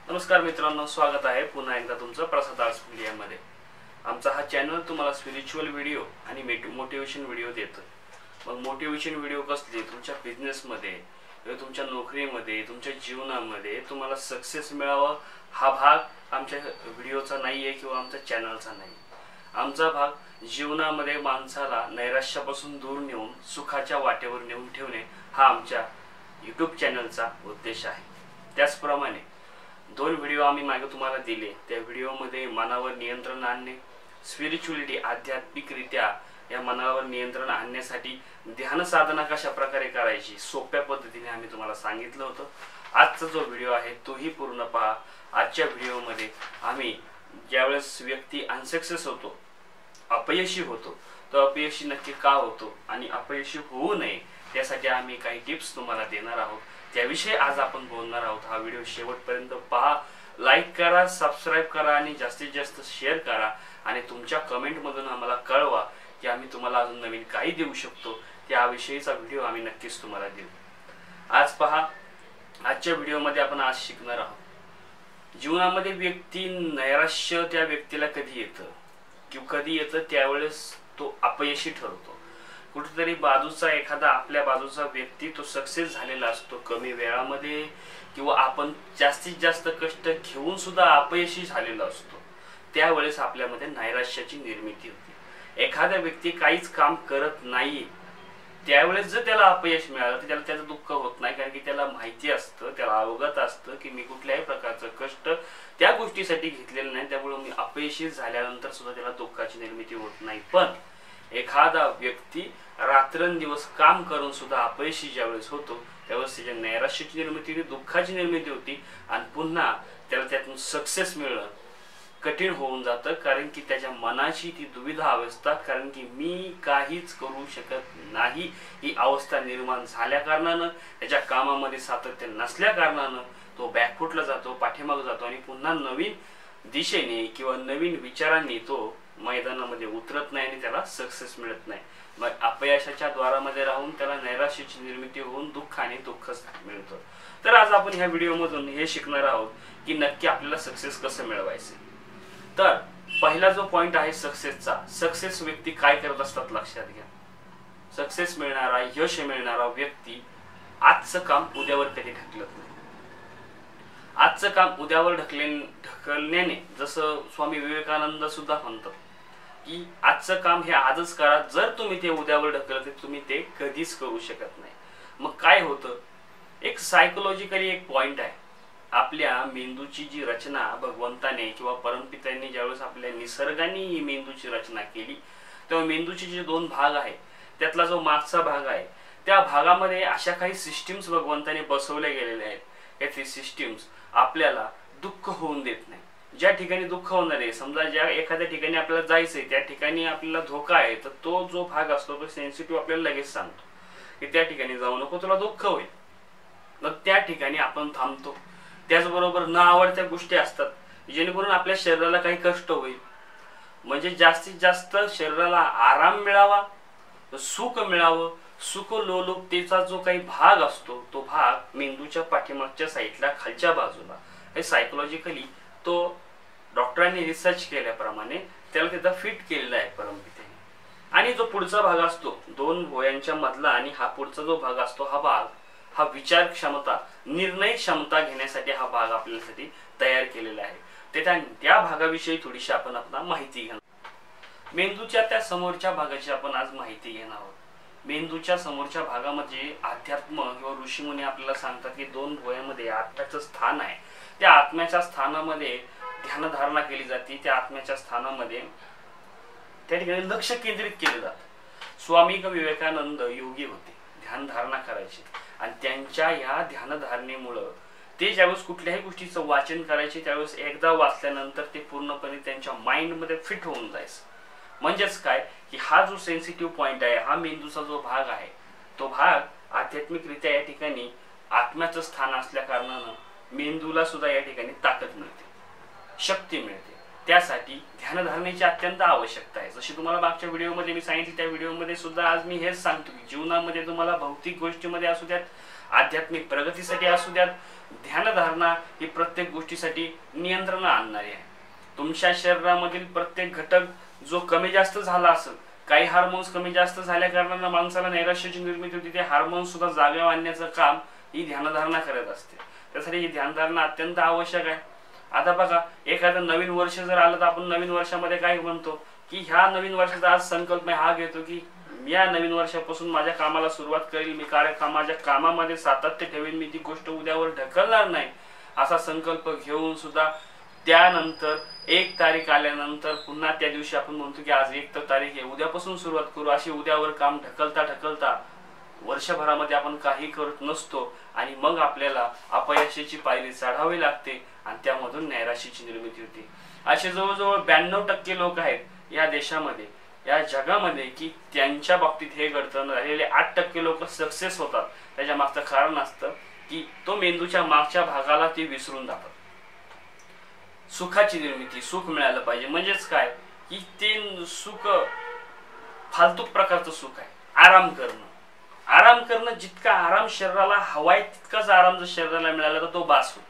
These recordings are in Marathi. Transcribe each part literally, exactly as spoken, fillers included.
नमस्कार मित्रांनो, स्वागत आहे पुन्हा एकदा तुमचं प्रसाद आर्ट्स मीडियामध्ये। आमचा हा चॅनल तुम्हाला स्पिरिच्युअल व्हिडिओ आणि मोटिवेशन व्हिडिओ देतो। मग मोटिवेशन व्हिडिओ कसले तुमच्या बिझनेसमध्ये किंवा तुमच्या नोकरीमध्ये, तुमच्या जीवनामध्ये तुम्हाला सक्सेस मिळावा हा भाग आमच्या व्हिडिओचा नाहीये किंवा आमच्या चॅनलचा नाही। आमचा भाग जीवनामध्ये माणसाला नैराश्यापासून दूर नेऊन सुखाच्या वाटेवर नेऊन ठेवणे हा आमच्या यूट्यूब चॅनलचा उद्देश आहे। त्याचप्रमाणे दोन व्हिडिओ आम्ही मागे तुम्हाला दिले, त्या व्हिडिओमध्ये मनावर नियंत्रण आणणे, स्पिरिच्युअलिटी आध्यात्मिकरित्या या मनावर नियंत्रण आणण्यासाठी ध्यान साधना कशा प्रकारे करायची सोप्या पद्धतीने आम्ही तुम्हाला सांगितलं होतं। आजचा जो व्हिडिओ आहे तोही पूर्ण पहा। आजच्या व्हिडिओमध्ये आम्ही ज्यावेळेस व्यक्ती अनसक्सेस होतो, अपयशी होतो, तो अपयशी नक्की का होतो आणि अपयशी होऊ नये त्यासाठी आम्ही काही टिप्स तुम्हाला देणार आहोत, त्याविषयी आज आपण बोलणार आहोत। हा व्हिडिओ शेवटपर्यंत पहा, लाईक करा, सबस्क्राइब करा आणि जास्तीत जास्त शेअर करा आणि तुमच्या कमेंट मधून आम्हाला कळवा की आम्ही तुम्हाला अजून नवीन काही देऊ शकतो, त्याविषयीचा व्हिडिओ आम्ही नक्कीच तुम्हाला देऊ। आज पहा, आजच्या व्हिडिओमध्ये आपण आज शिकणार आहोत जीवनामध्ये व्यक्ती नैराश्य त्या व्यक्तीला कधी येतं किंवा कधी येतं त्यावेळेस तो अपयशी ठरतो। कुठेतरी बाजूचा एखादा आपल्या बाजूचा व्यक्ती तो सक्सेस झालेला असतो कमी वेळामध्ये किंवा आपण जास्तीत जास्त कष्ट घेऊन सुद्धा अपयशी झालेला असतो, त्यावेळेस आपल्यामध्ये नैराश्याची निर्मिती होते। एखादा व्यक्ती काहीच काम करत नाही त्यावेळेस जर त्याला अपयश मिळालं तर त्याला त्याचं दुःख होत नाही, कारण की त्याला माहिती असतं, त्याला अवगत असतं की मी कुठल्याही प्रकारचं कष्ट त्या गोष्टीसाठी घेतलेलं नाही, त्यामुळे मी अपयशी झाल्यानंतर सुद्धा त्याला दुःखाची निर्मिती होत नाही। पण एखादा व्यक्ती रात्रंदिवस काम करून सुद्धा अपयशी ज्यावेळेस होतो त्यावेळेस त्याच्या नैराश्याची निर्मिती होती, दुःखाची निर्मिती होती आणि पुन्हा त्याला त्यातून सक्सेस मिळणं कठीण होऊन जातं, कारण की त्याच्या मनाची ती दुविधा अवस्था, कारण की मी काहीच करू शकत नाही ही अवस्था निर्माण झाल्या कारणानं, त्याच्या कामामध्ये सातत्य नसल्या कारणानं तो बॅकफुटला जातो, पाठीमागे जातो आणि पुन्हा नवीन दिशेने किंवा नवीन विचारांनी तो मैदानामध्ये उतरत नाही आणि त्याला सक्सेस मिळत नाही। मग अपयशाच्या द्वारामध्ये राहून त्याला नैराश्याची निर्मिती होऊन दुःख आणि दुःख मिळतं। तर आज आपण ह्या व्हिडिओ मधून हे शिकणार आहोत की नक्की आपल्याला सक्सेस कसं मिळवायचं। तर पहिला जो पॉइंट आहे सक्सेसचा, सक्सेस व्यक्ती काय करत असतात लक्षात घ्या। सक्सेस मिळणारा, यश मिळणारा व्यक्ती आजचं काम उद्यावर कधी ढकलत नाही। आजचं काम उद्यावर ढकले ढकलण्याने जसं स्वामी विवेकानंद सुद्धा म्हणतात की आजचं काम हे आजच करा, जर तुम्ही ते उद्यावर ढकलते तुम्ही ते कधीच करू शकत नाही। मग काय होतं, एक सायकोलॉजिकली एक पॉइंट आहे, आपल्या मेंदूची जी रचना भगवंताने किंवा परमपित्याने ज्यावेळेस आपल्या निसर्गाने मेंदूची रचना केली तेव्हा मेंदूचे जे दोन भाग आहे त्यातला जो मागचा भाग आहे त्या भागामध्ये अशा काही सिस्टीम्स भगवंताने बसवल्या गेलेल्या आहेत, या सिस्टीम्स आपल्याला दुःख होऊन देत नाही। ज्या ठिकाणी दुःख होणार आहे, समजा ज्या एखाद्या ठिकाणी आपल्याला जायचंय त्या ठिकाणी आपल्याला धोका आहे, तर तो जो भाग असतो तो सेन्सिटिव्ह आपल्याला लगेच सांगतो की त्या ठिकाणी जाऊ नको, तुला दुःख होईल, मग त्या ठिकाणी आपण थांबतो। त्याचबरोबर न आवडत्या गोष्टी असतात जेणेकरून आपल्या शरीराला काही कष्ट होईल, म्हणजे जास्तीत जास्त शरीराला आराम मिळावा, सुख मिळावं, सुख लोलुपतेचा जो काही भाग असतो तो भाग मेंदूच्या पाठीमागच्या साईडला खालच्या बाजूला, हे सायकोलॉजिकली तो डॉक्टरांनी रिसर्च केल्याप्रमाणे त्याला तिथं फिट केलेला आहे परमपित्याने। आणि जो पुढचा भाग असतो दोन भोयांच्या मधला आणि हा पुढचा जो भाग असतो हा भाग हा विचार क्षमता, निर्णय क्षमता घेण्यासाठी हा भाग आपल्यासाठी तयार केलेला आहे। ते त्या भागाविषयी थोडीशी आपण आपला माहिती घेणार। मेंदूच्या त्या समोरच्या भागाची आपण आज माहिती घेणार आहोत। मेंदूच्या समोरच्या भागामध्ये अध्यात्म किंवा ऋषीमुनी आपल्याला सांगतात की दोन भोयांमध्ये आत्म्याचं स्थान आहे, त्या आत्म्याच्या स्थानामध्ये ध्यानधारणा केली जाते, त्या आत्म्याच्या स्थानामध्ये त्या ठिकाणी लक्ष केंद्रित केले जाते। स्वामी विवेकानंद योगी होते, ध्यानधारणा करायचे आणि त्यांच्या या ध्यानधारणेमुळं ते ज्यावेळेस कुठल्याही गोष्टीचं वाचन करायचे त्यावेळेस एकदा वाचल्यानंतर ते पूर्णपणे त्यांच्या माइंडमध्ये फिट होऊन जायचं। म्हणजेच काय की हा जो सेन्सिटिव्ह पॉइंट आहे, हा मेंदूचा जो भाग आहे, तो भाग आध्यात्मिकरित्या या ठिकाणी आत्म्याचं स्थान असल्या कारणानं मेंदूला सुद्धा या ठिकाणी ताकद मिळते, शक्ती मिळते। त्यासाठी ध्यानधारणेची अत्यंत आवश्यकता आहे। जशी तुम्हाला मागच्या व्हिडिओमध्ये मी सांगितले त्या व्हिडिओमध्ये सुद्धा आज मी हेच सांगतो की जीवनामध्ये तुम्हाला भौतिक गोष्टीमध्ये असू द्यात, आध्यात्मिक प्रगतीसाठी असू द्यात, ध्यानधारणा ही प्रत्येक गोष्टीसाठी नियंत्रण आणणारी आहे. तुमच्या शरीरामधील प्रत्येक घटक जो कमी जास्त झाला असेल, काही हार्मोन्स कमी जास्त झाल्या कारणाने माणसाला नैराश्याची निर्मिती होती, ते हार्मोन्स सुद्धा जागेवर आणण्याचं काम ही ध्यानधारणा करत असते. त्यासाठी ही ध्यानधारणा अत्यंत आवश्यक आहे. आता बघा, एखादं नवीन वर्ष जर आलं तर आपण नवीन वर्षामध्ये काय म्हणतो की ह्या नवीन वर्षाचा आज संकल्प हा घेतो की या नवीन वर्षापासून माझ्या कामाला सुरुवात करेल, मी कार्य माझ्या कामामध्ये सातत्य ठेवेन, मी ती गोष्ट उद्यावर ढकलणार नाही असा संकल्प घेऊन सुद्धा त्यानंतर एक तारीख आल्यानंतर पुन्हा त्या दिवशी आपण म्हणतो की आज एक तारीख आहे, उद्यापासून सुरुवात करू, अशी उद्यावर काम ढकलता ढकलता वर्षभरामध्ये आपण काही करत नसतो आणि मग आपल्याला अपयशाची पायरी चढावी लागते आणि त्यामधून नैराश्याची निर्मिती होते. असे जवळजवळ ब्याण्णव टक्के लोक आहेत या देशामध्ये, या जगामध्ये की त्यांच्या बाबतीत हे घडतं. राहिलेले आठ टक्के लोक सक्सेस होतात. त्याच्या मागचं कारण असतं की तो मेंदूच्या मागच्या भागाला ते विसरून जातात. सुखाची निर्मिती, सुख मिळालं पाहिजे म्हणजेच काय की ते सुख फालतू प्रकारचं सुख आहे. आराम करणं, आराम करणं जितका आराम शरीराला हवाय तितकाच आराम जर शरीराला मिळाला तर तो बास होतो.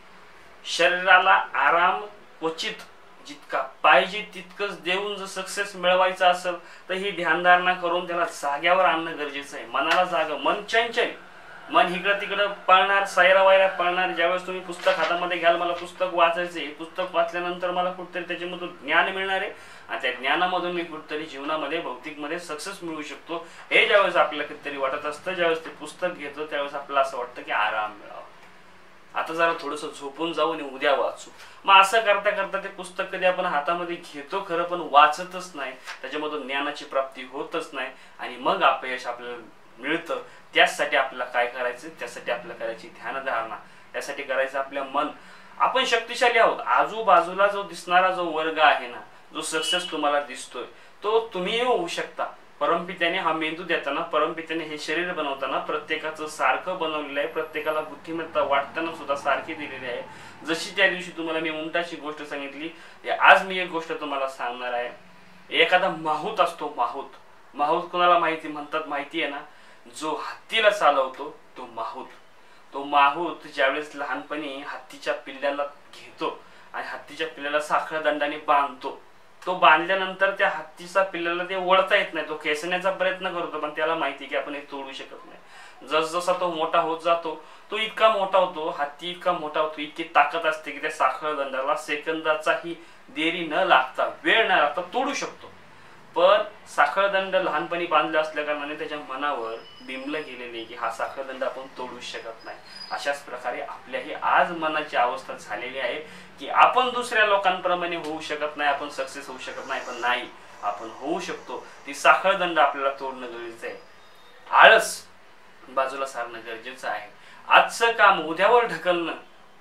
शरीराला आराम क्वचित जितका पाहिजे तितकंच देऊन जर सक्सेस मिळवायचा असेल तर ही ध्यानधारणा करून त्याला जाग्यावर आणणं गरजेचं आहे. मनाला जागा, मन चंचल, मन इकडं तिकडं पळणार, सायरा वायरा पळणार. ज्यावेळेस तुम्ही पुस्तक हातामध्ये घ्याल, मला पुस्तक वाचायचे, पुस्तक वाचल्यानंतर मला कुठेतरी त्याच्यामधून ज्ञान मिळणार आहे आणि त्या ज्ञानामधून मी कुठेतरी जीवनामध्ये भौतिकमध्ये सक्सेस मिळवू शकतो, हे ज्यावेळेस आपल्याला कितीतरी वाटत असतं, ज्यावेळेस ते पुस्तक घेतो त्यावेळेस आपल्याला असं वाटतं की आराम मिळावा, आता जरा थोडंसं झोपून जाऊ आणि उद्या वाचू. मग असं करता करता ते पुस्तक कधी आपण हातामध्ये घेतो खरं पण वाचतच नाही, त्याच्यामधून ज्ञानाची प्राप्ती होतच नाही आणि मग अपयश आपल्याला मिळतं. त्यासाठी आपल्याला काय करायचं, त्यासाठी आपल्याला करायची ध्यानधारणा, त्यासाठी करायचं आपलं मन. आपण शक्तिशाली आहोत. आजूबाजूला जो दिसणारा जो वर्ग आहे ना, जो सक्सेस तुम्हाला दिसतोय तो तुम्ही होऊ शकता. परमपित्याने हा मेंदू देताना, परमपित्याने हे शरीर बनवताना प्रत्येकाचं सारखं बनवलेलं आहे. प्रत्येकाला बुद्धिमत्ता वाटताना सुद्धा सारखी दिलेली आहे. जशी त्या दिवशी तुम्हाला मी उंटाची गोष्ट सांगितली, आज मी एक गोष्ट तुम्हाला सांगणार आहे. एखादा माहूत असतो, माहूत माहूत कोणाला माहिती म्हणतात माहिती आहे ना, जो हत्तीला चालवतो तो माहूत. तो माहूत ज्यावेळेस लहानपणी हत्तीच्या पिल्ल्याला घेतो आणि हत्तीच्या पिल्ल्याला साखळ्या दंडाने बांधतो, तो बांधल्यानंतर त्या हत्तीचा पिल्ल्याला ते ओढता येत नाही. तो खेचण्याचा प्रयत्न करतो पण त्याला माहिती की आपण हे तोडू शकत नाही. जसजसा तो मोठा होत जातो तो इतका मोठा होतो, हत्ती इतका मोठा होतो, इतकी ताकद असते की त्या साखळ दंडाला सेकंदाचाही देरी न लागता, वेळ न लागता तोडू शकतो. पण साखळदंड लहानपणी बांधला असल्या कारणाने त्याच्या मनावर बिंबलं गेलेले की हा साखळदंड आपण तोडू शकत नाही. अशाच प्रकारे आपल्याही आज मनाची अवस्था झालेली आहे की आपण दुसऱ्या लोकांप्रमाणे होऊ शकत नाही, आपण सक्सेस होऊ शकत नाही. पण नाही, आपण होऊ शकतो. ती साखळदंड आपल्याला तोडणं गरजेचं आहे. आळस बाजूला सारणं गरजेचं आहे. आजचं काम उद्यावर ढकलणं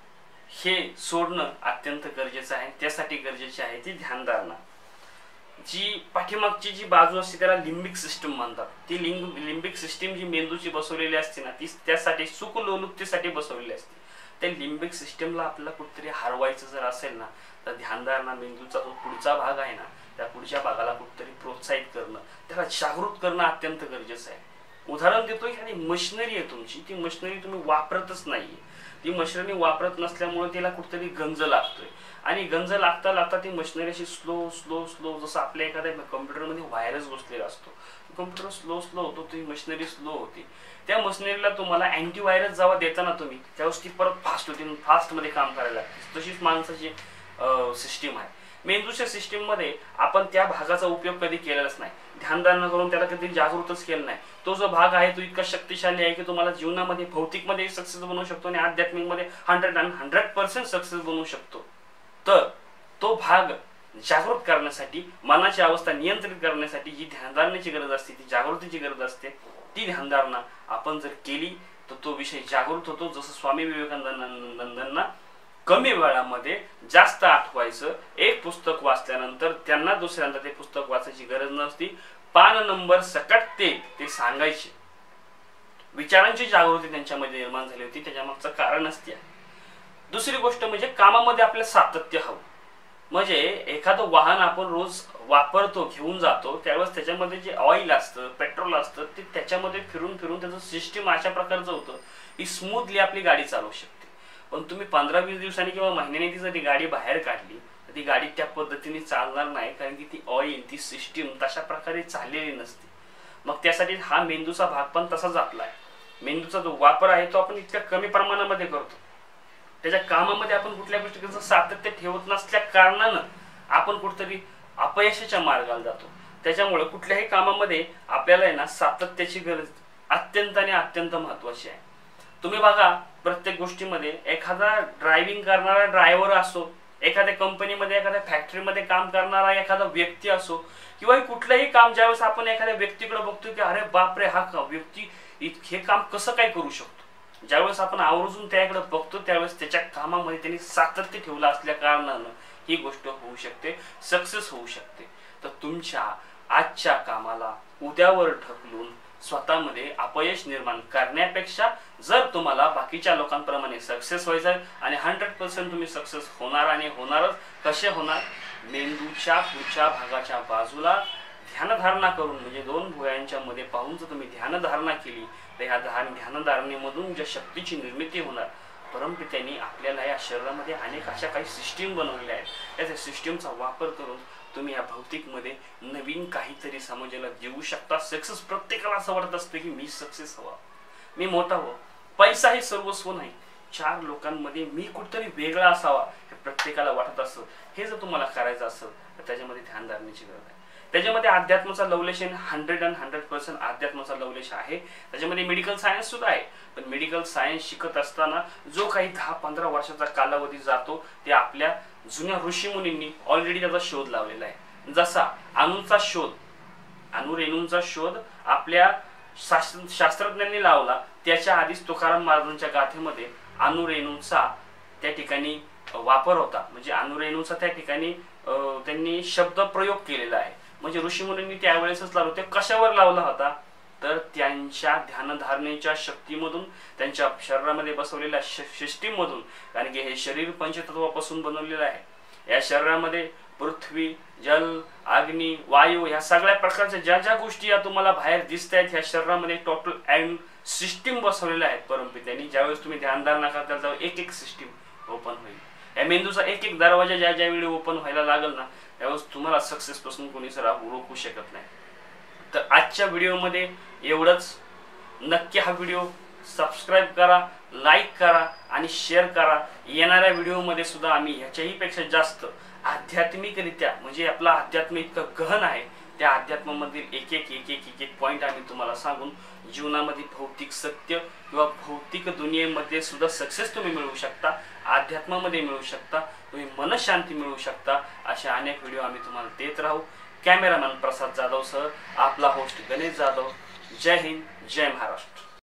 हे सोडणं अत्यंत गरजेचं आहे. त्यासाठी गरजेची आहे ती ध्यानधारणा. जी पाठीमागची जी बाजू असते त्याला लिंबिक सिस्टम म्हणतात. ती लिंग लिंबिक सिस्टीम जी मेंदूची बसवलेली असते ना, ती त्यासाठी सुखलोलुप्तीसाठी बसवलेली असते. त्या लिंबिक सिस्टमला आपल्याला कुठेतरी हरवायचं जर असेल ना, तर ध्यानधारणा मेंदूचा जो पुढचा भाग आहे ना, त्या पुढच्या भागाला कुठेतरी प्रोत्साहित करणं, त्याला जागृत करणं अत्यंत गरजेचं आहे. उदाहरण देतो, एखादी मशिनरी आहे तुमची, ती मशिनरी तुम्ही वापरतच नाहीये. ती मशिनरी वापरत नसल्यामुळे तिला कुठेतरी गंज लागतोय आणि गंज लागता लागता ती मशिनरी अशी स्लो स्लो स्लो, जसं आपल्या एखाद्या कम्प्युटरमध्ये व्हायरस घुसलेला असतो, कम्प्युटर स्लो स्लो होतो, ती मशिनरी स्लो होती. त्या मशिनरीला तुम्हाला अँटीव्हायरस जेव्हा देता ना तुम्ही, त्यावेळेस ती परत फास्ट होती, फास्ट मध्ये काम करायला लागते. तशीच माणसाची सिस्टीम आहे. मेंदूच्या सिस्टीम मध्ये आपण त्या भागाचा उपयोग कधी केलेलाच नाही. ध्यानधारणा करून त्याला कधी जागृतच केलं नाही. तो जो भाग आहे तो इतका शक्तिशाली आहे की तुम्हाला जीवनामध्ये भौतिक मध्ये सक्सेस बनवू शकतो आणि आध्यात्मिक मध्ये hundred and hundred percent success बनवू शकतो. तर तो भाग जागृत करण्यासाठी, मनाची अवस्था नियंत्रित करण्यासाठी जी ध्यानधारणेची गरज असते, ती जागृतीची गरज असते. ती ध्यानधारणा आपण जर केली तर तो विषय जागृत होतो. जसं स्वामी विवेकानंदांना कमी वेळामध्ये जास्त आठवायचं, एक पुस्तक वाचल्यानंतर त्यांना दुसऱ्यांदा ते पुस्तक वाचायची गरज नसती. पान नंबर सकट ते ते सांगायचे. विचारांची जागृती त्यांच्यामध्ये निर्माण झाली होती. त्याच्या मागचं कारण असते. दुसरी गोष्ट म्हणजे कामामध्ये आपलं सातत्य हवं. म्हणजे एखादं वाहन आपण रोज वापरतो, घेऊन जातो, त्यावेळेस त्याच्यामध्ये जे ऑइल असतं, पेट्रोल असतं, ते त्याच्यामध्ये फिरून फिरून त्याचं सिस्टीम अशा प्रकारचं होतं की स्मूथली आपली गाडी चालवू शकते. पण तुम्ही पंधरा वीस दिवसांनी किंवा महिन्याने ती जर ती गाडी बाहेर काढली तर ती गाडी त्या पद्धतीने चालणार नाही, कारण की ती ऑइल ती सिस्टीम तशा प्रकारे चाललेली नसते. मग त्यासाठी हा मेंदूचा भाग पण तसाच आपला आहे. मेंदूचा जो वापर आहे तो आपण इतक्या कमी प्रमाणामध्ये करतो. त्याच्या कामामध्ये आपण कुठल्या गोष्टीचं सातत्य ठेवत नसल्या कारणानं आपण कुठेतरी अपयशाच्या मार्गाला जातो. त्याच्यामुळे कुठल्याही कामामध्ये आपल्याला आहे ना सातत्याची गरज अत्यंत आणि अत्यंत महत्त्वाची आहे. तुम्ही बघा प्रत्येक गोष्टीमध्ये एखादा ड्रायव्हिंग करणारा ड्रायव्हर असो, एखाद्या कंपनीमध्ये एखाद्या फॅक्टरीमध्ये काम करणारा एखादा व्यक्ती असो, किंवा कुठलंही काम ज्यावेळेस आपण एखाद्या व्यक्तीकडे बघतो की अरे बापरे हा व्यक्ती हे काम कसं काय करू शकतो, ज्यावेळेस आपण आवर्जून त्याकडे बघतो त्यावेळेस त्याच्या कामामध्ये त्यांनी सातत्य ठेवलं असल्या कारणानं ही गोष्ट होऊ शकते, सक्सेस होऊ शकते. तर तुमच्या आजच्या कामाला उद्यावर ढकलून स्वतःमध्ये अपयश निर्माण करण्यापेक्षा जर तुम्हाला बाकीच्या लोकांप्रमाणे सक्सेस व्हायचं आहे आणि हंड्रेड पर्सेंट तुम्ही सक्सेस होणार आणि होणारच. कसे होणार? मेंदूच्या पुढच्या भागाच्या बाजूला ध्यानधारणा करून, म्हणजे दोन भुवयांच्या मध्ये पाहून जर तुम्ही ध्यानधारणा केली तर ह्या ध्यान ध्यानधारणेमधून ज्या शक्तीची निर्मिती होणार. परमपित्यांनी आपल्याला या शरीरामध्ये अनेक अशा काही सिस्टीम बनवलेल्या आहेत. या सिस्टीमचा वापर करून तुम्ही या भौतिकमध्ये नवीन काहीतरी समाजाला देऊ शकता. सक्सेस प्रत्येकाला असं वाटत असतं की मी सक्सेस हवा, मी मोठा व्हावा. पैसा हे सर्वस्व नाही, चार लोकांमध्ये मी कुठेतरी वेगळा असावा हे प्रत्येकाला वाटत असतं. हे जर तुम्हाला करायचं असेल तर त्याच्यामध्ये ध्यानधारणेची गरज आहे. त्याच्यामध्ये अध्यात्माचा लवलेश हंड्रेड अँड हंड्रेड पर्सेंट अध्यात्माचा लवलेश आहे. त्याच्यामध्ये मेडिकल सायन्स सुद्धा आहे. पण मेडिकल सायन्स शिकत असताना जो काही दहा पंधरा वर्षाचा कालावधी जातो ते आपल्या जुन्या ऋषीमुनींनी ऑलरेडी त्याचा शोध लावलेला आहे. जसा अणूचा शोध, अणुरेणूंचा शोध आपल्या शास्त्रज्ञांनी लावला, त्याच्या आधीच तुकाराम महाराजांच्या गाथेमध्ये अणुरेणूचा त्या ठिकाणी वापर होता. म्हणजे अणुरेणूचा त्या ठिकाणी त्यांनी शब्द प्रयोग केलेला आहे. म्हणजे ऋषीमुनींनी त्यावेळेसच लावलं. ते कशावर लावला होता? तर त्यांच्या ध्यानधारणेच्या शक्तीमधून, त्यांच्या शरीरामध्ये बसवलेल्या सिस्टीम मधून. कारण की हे शरीर पंचतत्वापासून बनवलेलं आहे. या शरीरामध्ये पृथ्वी, जल, अग्नी, वायू ह्या सगळ्या प्रकारच्या ज्या ज्या गोष्टी या तुम्हाला बाहेर दिसत आहेत ह्या शरीरामध्ये टोटल अँड सिस्टीम बसवलेल्या आहेत परमपित्यांनी. ज्यावेळेस तुम्ही ध्यानधारणा करता त्यावेळेस एक एक सिस्टीम ओपन होईल. या मेंदूचा एक एक दरवाजा ज्या ज्या वेळी ओपन व्हायला लागल ना त्यावेळेस तुम्हाला सक्सेस पासून कोणी सर रोखू शकत नाही. तर आजच्या व्हिडिओमध्ये एवढंच. नक्की हा व्हिडिओ सबस्क्राईब करा, लाईक करा आणि शेअर करा. येणाऱ्या व्हिडिओमध्ये सुद्धा आम्ही ह्याच्याही पेक्षा जास्त आध्यात्मिकरित्या, म्हणजे आपला अध्यात्म इतकं गहन आहे, त्या अध्यात्मामधील एक एक एक एक एक एक पॉईंट आम्ही तुम्हाला सांगून जीवनामध्ये भौतिक सत्य किंवा भौतिक दुनियेमध्ये सुद्धा सक्सेस तुम्ही मिळवू शकता, अध्यात्मामध्ये मिळवू शकता, तुम्ही मनशांती मिळवू शकता. असे अनेक व्हिडिओ आम्ही तुम्हाला देत राहू. कॅमेरामॅन प्रसाद जाधव सर, आपला होस्ट गणेश जाधव. जय हिंद, जय महाराष्ट्र.